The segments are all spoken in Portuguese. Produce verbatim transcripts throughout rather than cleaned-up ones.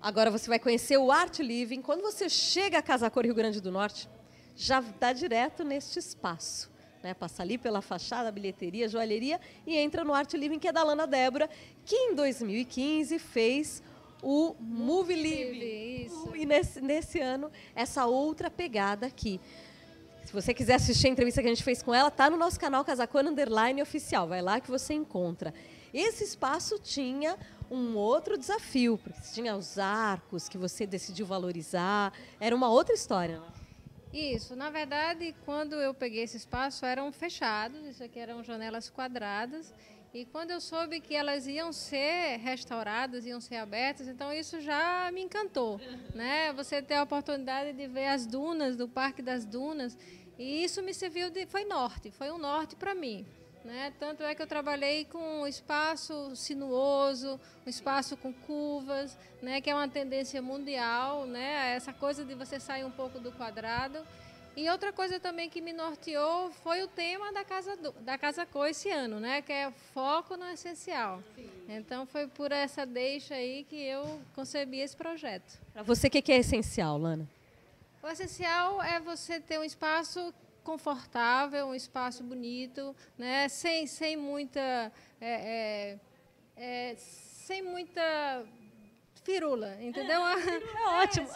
Agora você vai conhecer o Art Living. Quando você chega a Casa Cor, Rio Grande do Norte, já dá direto neste espaço. Né? Passa ali pela fachada, bilheteria, joalheria e entra no Art Living, que é da Lana Débora, que em dois mil e quinze fez o Movie Living. Isso. E nesse, nesse ano, essa outra pegada aqui. Se você quiser assistir a entrevista que a gente fez com ela, tá no nosso canal Casa Cor Underline Oficial. Vai lá que você encontra. Esse espaço tinha um outro desafio, porque tinha os arcos que você decidiu valorizar. Era uma outra história, né? Isso. Na verdade, quando eu peguei esse espaço, eram fechados. Isso aqui eram janelas quadradas. E quando eu soube que elas iam ser restauradas, iam ser abertas, então isso já me encantou, né? Você ter a oportunidade de ver as dunas, do Parque das Dunas, e isso me serviu de, foi norte, foi um norte para mim, né? Tanto é que eu trabalhei com um espaço sinuoso, um espaço com curvas, né? Que é uma tendência mundial, né? Essa coisa de você sair um pouco do quadrado. E outra coisa também que me norteou foi o tema da Casa, do, da Casa Cor esse ano, né? Que é foco no essencial. Sim. Então foi por essa deixa aí que eu concebi esse projeto. Para você, o que é essencial, Lana? O essencial é você ter um espaço confortável, um espaço bonito, né? Sem, sem muita... É, é, é, sem muita firula, entendeu? É ótimo.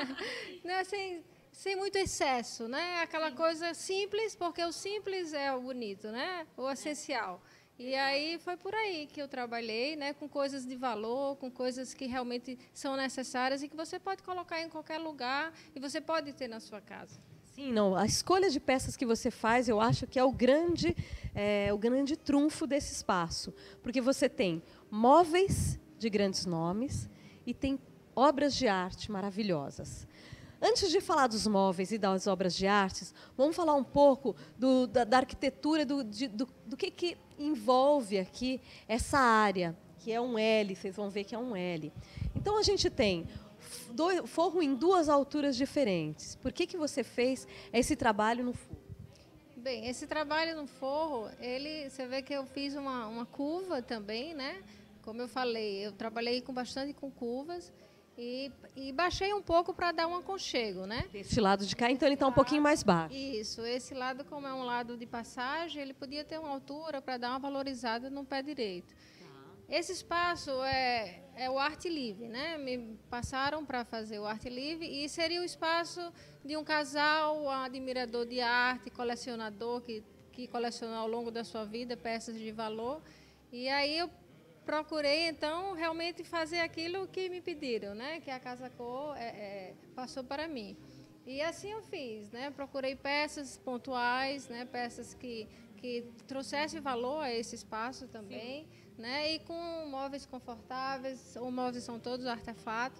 É, né? Sem... sem muito excesso, né? Aquela coisa simples, porque o simples é o bonito, né? O essencial. E aí foi por aí que eu trabalhei, né? Com coisas de valor, com coisas que realmente são necessárias e que você pode colocar em qualquer lugar e você pode ter na sua casa. Sim, não. A escolha de peças que você faz, eu acho que é o grande, é, o grande trunfo desse espaço, porque você tem móveis de grandes nomes e tem obras de arte maravilhosas. Antes de falar dos móveis e das obras de artes, vamos falar um pouco do, da, da arquitetura, do, de, do, do que, que envolve aqui essa área, que é um L, vocês vão ver que é um L. Então, a gente tem do, forro em duas alturas diferentes. Por que, que você fez esse trabalho no forro? Bem, esse trabalho no forro, ele, você vê que eu fiz uma, uma curva também, né? Como eu falei, eu trabalhei com bastante com curvas. E, e baixei um pouco para dar um aconchego, né? Esse lado de cá, então ele está um pouquinho mais baixo. Isso, esse lado, como é um lado de passagem, ele podia ter uma altura para dar uma valorizada no pé direito. Esse espaço é, é o Art Living, né? Me passaram para fazer o Art Living e seria o espaço de um casal, um admirador de arte, colecionador que, que colecionou ao longo da sua vida peças de valor. E aí eu procurei, então, realmente fazer aquilo que me pediram, né? Que a Casa Cor é, é, passou para mim. E assim eu fiz, né? Procurei peças pontuais, né? Peças que, que trouxessem valor a esse espaço também, né? E com móveis confortáveis, os móveis são todos artefatos.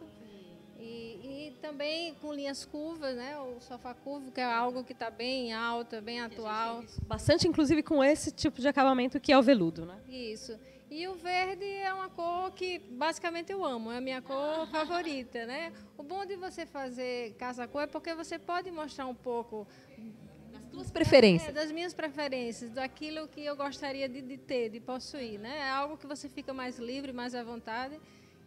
E, e também com linhas curvas, né? O sofá curvo, que é algo que está bem alto, bem atual. Bastante, inclusive, com esse tipo de acabamento que é o veludo, né? Isso. E o verde é uma cor que basicamente eu amo, é a minha cor favorita, né? O bom de você fazer Casa Cor é porque você pode mostrar um pouco das suas preferências, é, das minhas preferências, daquilo que eu gostaria de, de ter, de possuir, né? É algo que você fica mais livre, mais à vontade.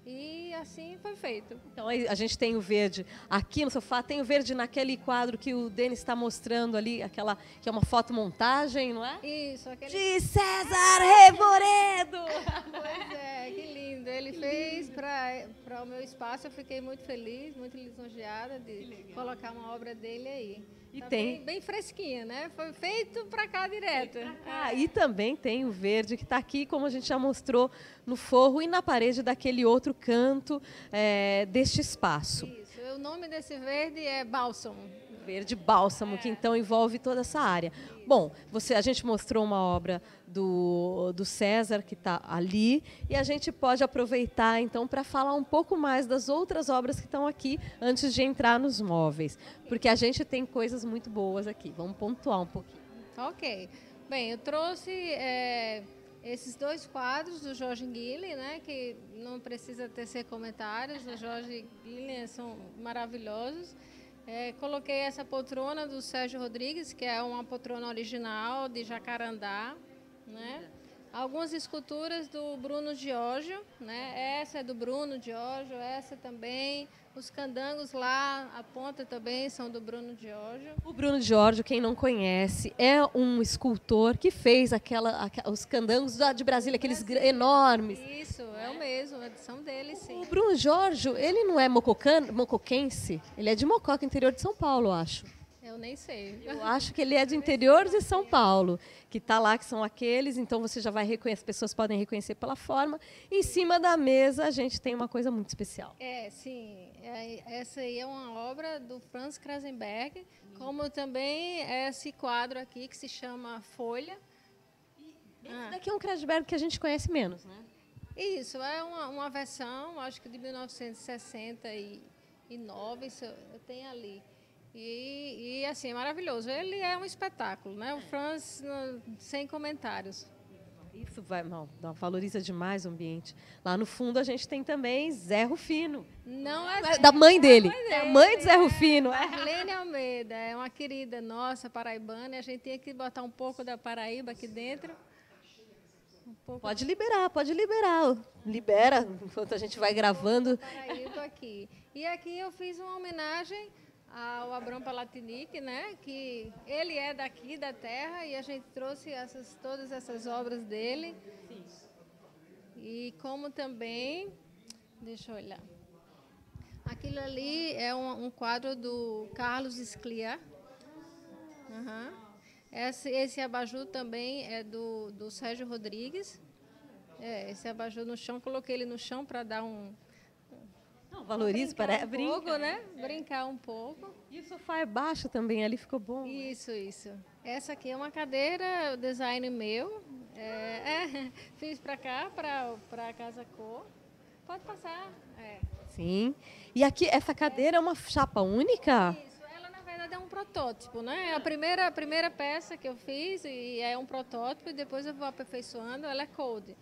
E assim foi feito. Então a gente tem o verde aqui no sofá, tem o verde naquele quadro que o Denis está mostrando ali, aquela que é uma fotomontagem, não é? Isso, aquele... De César Revoredo! Pois é, que lindo. Ele que fez para o meu espaço, eu fiquei muito feliz, muito lisonjeada de colocar uma obra dele aí. E tá tem bem, bem fresquinha, né? Foi feito para cá direto. Ah, e também tem o verde que está aqui, como a gente já mostrou, no forro e na parede daquele outro canto é, deste espaço. Isso, o nome desse verde é bálsamo. Verde bálsamo, é. Que então envolve toda essa área. Isso. Bom, você, a gente mostrou uma obra do, do César, que está ali, e a gente pode aproveitar, então, para falar um pouco mais das outras obras que estão aqui, antes de entrar nos móveis, porque a gente tem coisas muito boas aqui. Vamos pontuar um pouquinho. Ok. Bem, eu trouxe é, esses dois quadros do Jorge Guilhem, né, que não precisa tecer comentários, os Jorge Guilhem são maravilhosos. É, coloquei essa poltrona do Sérgio Rodrigues, que é uma poltrona original de jacarandá, né? algumas esculturas do Bruno Giorgio, né? Essa é do Bruno Giorgio, essa também. Os candangos lá, a ponta também são do Bruno Giorgio. O Bruno Giorgio, quem não conhece, é um escultor que fez aquela, aqua- os candangos da- de Brasília, aqueles gra- enormes. Isso, é o mesmo, são dele, sim. O Bruno Giorgio, ele não é mococan, mocoquense, ele é de Mococa, interior de São Paulo, eu acho. Eu nem sei. Eu acho que ele é do interior de São Paulo, que está lá, que são aqueles, então você já vai reconhecer, as pessoas podem reconhecer pela forma. Em cima da mesa a gente tem uma coisa muito especial. É, sim. É, essa aí é uma obra do Franz Krasenberg, como também esse quadro aqui que se chama Folha. Esse daqui é um Krasenberg que a gente conhece menos, né? Isso, é uma, uma versão, acho que de mil novecentos e sessenta e nove, isso eu tenho ali. E, e, assim, é maravilhoso. Ele é um espetáculo, né? O Franz, no- sem comentários. Isso vai, não, não, valoriza demais o ambiente. Lá no fundo a gente tem também Zé Rufino. Não é É da mãe dele. mãe É a dele, mãe de Zé Rufino. É. Marlene Almeida, é uma querida nossa, paraibana, e a gente tinha que botar um pouco da Paraíba aqui dentro. Um pouco Pode liberar, pode liberar. Libera enquanto a gente vai gravando. da Paraíba aqui. E aqui eu fiz uma homenagem ao Abrão Palatinic, né? Que ele é daqui da terra e a gente trouxe essas, todas essas obras dele. E como também, deixa eu olhar. Aquilo ali é um, um quadro do Carlos Scliar. Aham. Esse, esse abajur também é do, do Sérgio Rodrigues. É, esse abajur no chão, coloquei ele no chão para dar um... Não, valoriza, parece, um brinca. pouco, né? Brincar um pouco. E o sofá é baixo também, ali ficou bom. Isso, isso. Essa aqui é uma cadeira, design meu. É, é, fiz para cá, para a Casa Cor. Pode passar. É. Sim. E aqui, essa cadeira é uma chapa única? Isso, ela na verdade é um protótipo, né? A primeira, a primeira peça que eu fiz e é um protótipo e depois eu vou aperfeiçoando, ela é cold.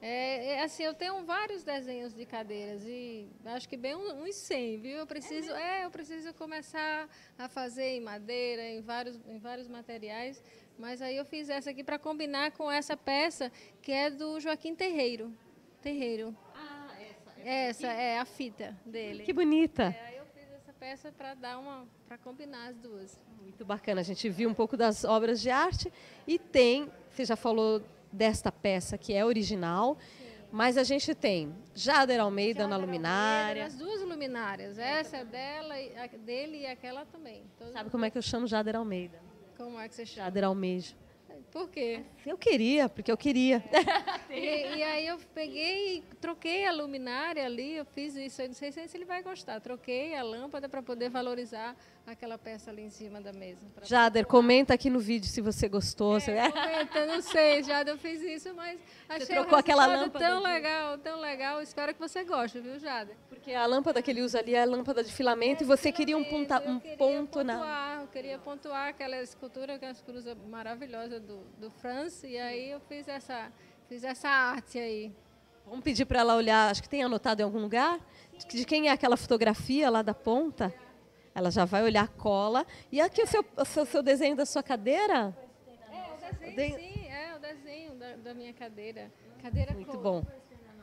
É, é, assim, eu tenho vários desenhos de cadeiras e acho que bem um- uns cem, viu? Eu preciso, é, eu preciso começar a fazer em madeira, em vários, em vários materiais, mas aí eu fiz essa aqui para combinar com essa peça que é do Joaquim Terreiro. Terreiro. Ah, essa. Essa é a fita dele. Que bonita. É, aí eu fiz essa peça para dar uma, para combinar as duas. Muito bacana. A gente viu um pouco das obras de arte e tem, você já falou desta peça que é original, mas a gente tem Jader Almeida na Jader luminária. Almeida, as duas luminárias. Essa é dela, e a dele e aquela também. Todas Sabe como é que eu chamo Jader Almeida? Como é que você chama? Jader Almeida. Por quê? Eu queria, porque eu queria. E, e aí eu peguei e troquei a luminária ali, eu fiz isso, eu não sei se ele vai gostar. Troquei a lâmpada para poder valorizar aquela peça ali em cima da mesa. pra- Jader, comenta aqui no vídeo se você gostou. se- É, comenta, não sei, já eu fiz isso, mas achei trocou o aquela resultado lâmpada tão de- legal, tão legal. Espero que você goste, viu, Jada? Porque a lâmpada que ele usa ali é a lâmpada de filamento e você queria um, ponta, Eu um queria ponto na... pontuar, Eu queria pontuar aquela escultura, que é uma escultura maravilhosa do, do Franz, e aí eu fiz essa, fiz essa arte aí. Vamos pedir para ela olhar, acho que tem anotado em algum lugar, de de quem é aquela fotografia lá da ponta. Ela já vai olhar a cola. E aqui o seu, o seu, seu desenho da sua cadeira? É, o desenho, Desenho- sim, é o desenho da, da minha cadeira. Cadeira Muito cor. bom.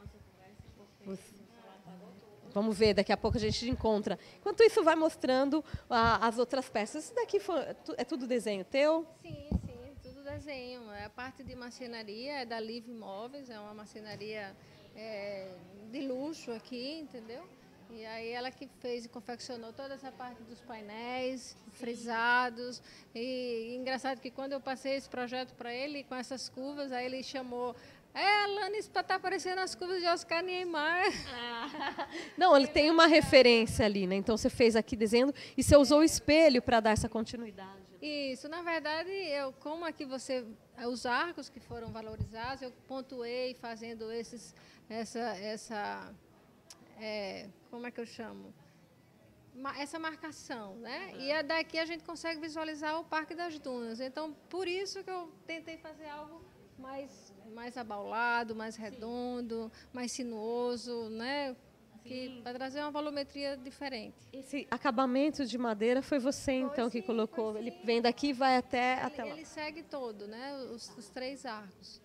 Vamos ver, daqui a pouco a gente encontra. Enquanto isso, vai mostrando ah, as outras peças. Isso daqui foi- é tudo desenho teu? Sim, sim, tudo desenho. É a parte de marcenaria é da Live Móveis, é uma marcenaria é, de luxo aqui, entendeu? E aí ela que fez e confeccionou toda essa parte dos painéis frisados. E, engraçado que quando eu passei esse projeto para ele, com essas curvas, aí ele chamou... É, Alane, isso está parecendo as curvas de Oscar Niemeyer. Não, ele tem uma referência ali, né? Então você fez aqui desenho e você usou o espelho para dar essa continuidade. Isso, na verdade, eu, como aqui você, os arcos que foram valorizados, eu pontuei fazendo esses, essa, essa é, como é que eu chamo? Ma- Essa marcação, né? E é daqui a gente consegue visualizar o Parque das Dunas. Então, por isso que eu tentei fazer algo mais, mais abaulado, mais redondo, mais sinuoso, né? Para trazer uma volumetria diferente. Esse acabamento de madeira foi você, então, que sim, colocou. foi Ele sim. vem daqui e vai até, até Ele, lá. ele segue todo, né? Os, os três arcos. Aqui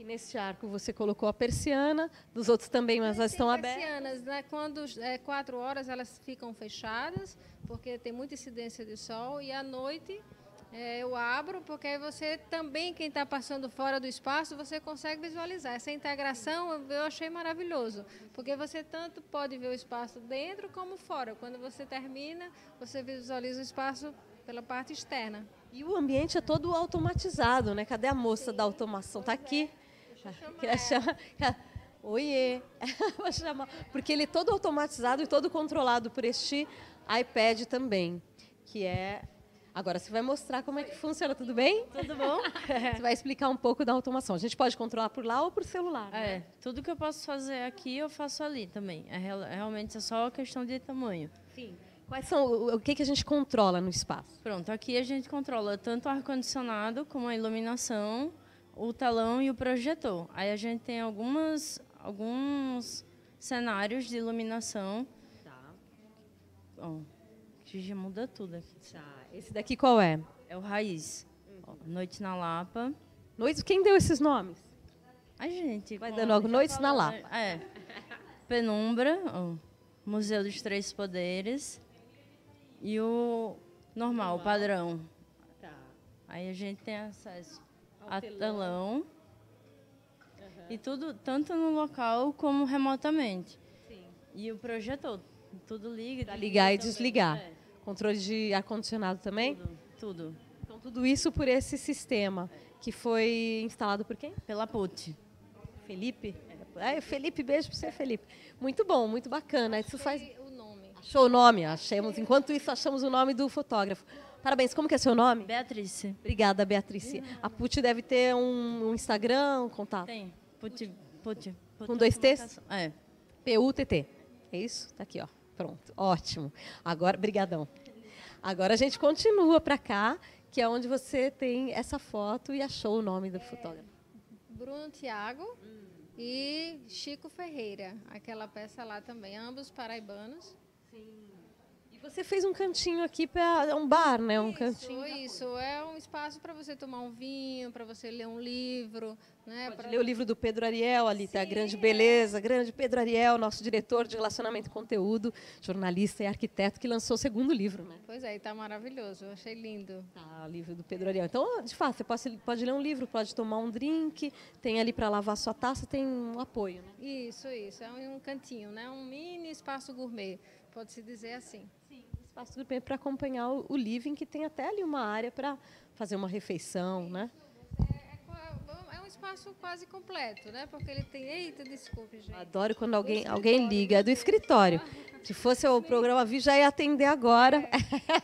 Aqui nesse arco você colocou a persiana, dos outros também, mas elas estão abertas. Persianas, né? Quando é quatro horas, elas ficam fechadas, porque tem muita incidência de sol, e à noite é, eu abro, porque aí você também, quem está passando fora do espaço, você consegue visualizar. Essa integração eu achei maravilhoso, porque você tanto pode ver o espaço dentro como fora. Quando você termina, você visualiza o espaço pela parte externa. E o ambiente é todo automatizado, né? Cadê a moça Sim. da automação? Está aqui. Queria chamar. Oiê! Vou chamar. Porque ele é todo automatizado e todo controlado por este iPad também, que é... Agora você vai mostrar como é que funciona, tudo bem? Tudo bom? Você vai explicar um pouco da automação. A gente pode controlar por lá ou por celular, né? É, tudo que eu posso fazer aqui, eu faço ali também. É, realmente é só questão de tamanho. Sim. Quais são, o, o que, que a gente controla no espaço? Pronto, aqui a gente controla tanto o ar-condicionado como a iluminação, o telão e o projetor. Aí a gente tem algumas, alguns cenários de iluminação. Tá. Ó, que já muda tudo aqui. Tá. Esse daqui qual é? É o Raiz. Ó, Noite na Lapa. Noite, quem deu esses nomes? A gente. Vai dando logo Noites na Lapa. É. Penumbra, ó, Museu dos Três Poderes. E o normal, o padrão. Tá. Aí a gente tem acesso Ao a telão. telão. Uhum. E tudo, tanto no local como remotamente. Sim. E o projetor. Tudo liga. Para ligar e também. desligar. É. Controle de ar-condicionado também? Tudo, tudo. Então, tudo isso por esse sistema, que foi instalado por quem? Pela P U T. Felipe? É, Felipe, beijo para você, Felipe. Muito bom, muito bacana. Isso faz... O nome. Achou o nome? Achamos. Enquanto isso, achamos o nome do fotógrafo. Parabéns. Como que é seu nome? Beatriz. Obrigada, Beatriz. A P U T deve ter um, um Instagram, um contato? Tem. P U T. P U T. Com dois T's? É. P U T T. É isso? Está aqui, ó. Pronto. Ótimo. Agora, brigadão. Agora a gente continua para cá, que é onde você tem essa foto e achou o nome do fotógrafo. Bruno Thiago hum. e Chico Ferreira. Aquela peça lá também, ambos paraibanos. Sim. E você fez um cantinho aqui para um bar, né? Um isso, cantinho. Isso, é um espaço para você tomar um vinho, para você ler um livro, né? Pode pra... ler o livro do Pedro Ariel, ali Sim, tá a grande é. beleza, grande Pedro Ariel, nosso diretor de relacionamento e conteúdo, jornalista e arquiteto, que lançou o segundo livro, né? Pois é, e tá maravilhoso, eu achei lindo. Tá, o livro do Pedro Ariel. Então, de fato, você pode, pode ler um livro, pode tomar um drink, tem ali para lavar sua taça, tem um apoio, né? Isso, isso, é um cantinho, né? Um mini espaço gourmet, pode-se dizer assim. Sim, espaço gourmet para acompanhar o, o living, que tem até ali uma área para fazer uma refeição, né? É, é um espaço quase completo, né? Porque ele tem... Eita, desculpe, gente. Adoro quando alguém, alguém liga, é do escritório. Se fosse o programa Vi, já ia atender agora. É.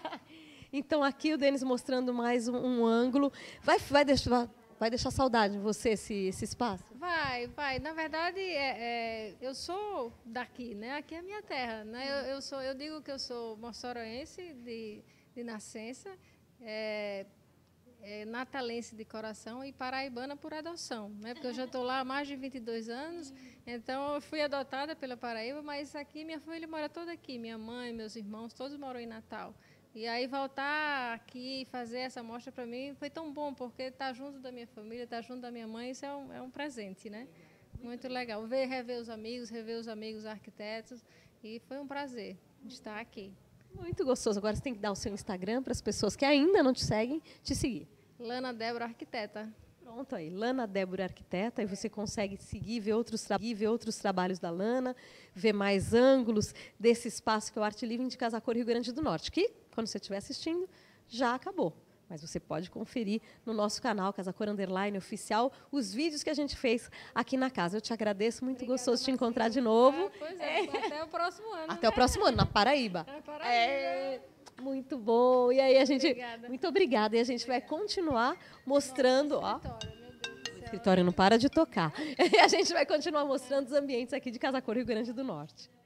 Então, aqui o Denis mostrando mais um, um ângulo. Vai, vai, deixar, vai deixar saudade em você esse, esse espaço? Vai, vai. Na verdade, é, é, eu sou daqui, né? Aqui é a minha terra, né? Eu, eu, sou, eu digo que eu sou moçoroense de, de nascença, é, é, natalense de coração e paraibana por adoção, né? Porque eu já estou lá há mais de vinte e dois anos, então eu fui adotada pela Paraíba, mas aqui minha família mora toda aqui, minha mãe, meus irmãos, todos moram em Natal. E aí voltar aqui e fazer essa mostra para mim foi tão bom, porque estar junto da minha família, estar junto da minha mãe, isso é um, é um presente, né? Muito legal. Ver, rever os amigos, rever os amigos arquitetos, e foi um prazer estar aqui. Muito gostoso. Agora você tem que dar o seu Instagram para as pessoas que ainda não te seguem, te seguir. Lana Débora Arquiteta. Pronto aí, Lana Débora Arquiteta, aí você consegue seguir, ver outros, tra ver outros trabalhos da Lana, ver mais ângulos desse espaço que é o Arte Living de Casa Cor, Rio Grande do Norte, que, quando você estiver assistindo, já acabou. Mas você pode conferir no nosso canal, Casa Cor Underline Oficial, os vídeos que a gente fez aqui na casa. Eu te agradeço, muito Obrigada, gostoso te Marcinho. encontrar de novo. Ah, pois é, é, até o próximo ano. Até né? o próximo ano, na Paraíba. Na Paraíba. É, muito bom. E aí a gente... Obrigada. Muito obrigada. E a gente vai continuar mostrando... Nossa, ó, escritório, meu Deus do céu. o escritório não para de tocar. E a gente vai continuar mostrando os ambientes aqui de Casa Cor, Rio Grande do Norte.